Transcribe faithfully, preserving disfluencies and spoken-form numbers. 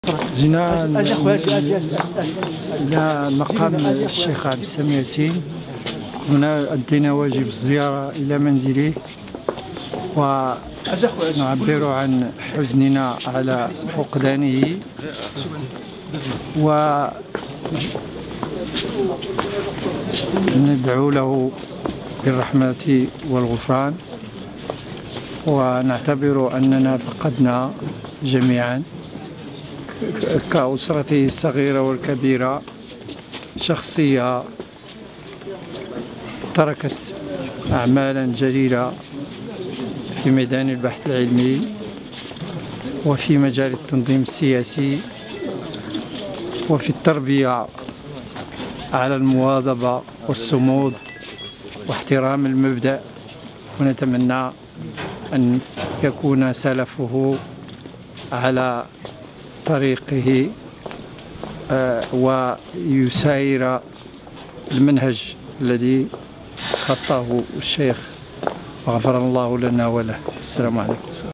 جينا إلى مقام الشيخ عبد السميع ياسين. هنا أدينا واجب الزيارة إلى منزله ونعبر عن حزننا على فقدانه وندعو له بالرحمة والغفران، ونعتبر أننا فقدنا جميعا كأسرته الصغيرة والكبيرة شخصية تركت أعمالا جليلة في ميدان البحث العلمي وفي مجال التنظيم السياسي وفي التربية على المواظبة والصمود واحترام المبدأ، ونتمنى أن يكون سلفه على طريقه ويساير المنهج الذي خطاه الشيخ، وغفر الله لنا وله. السلام عليكم.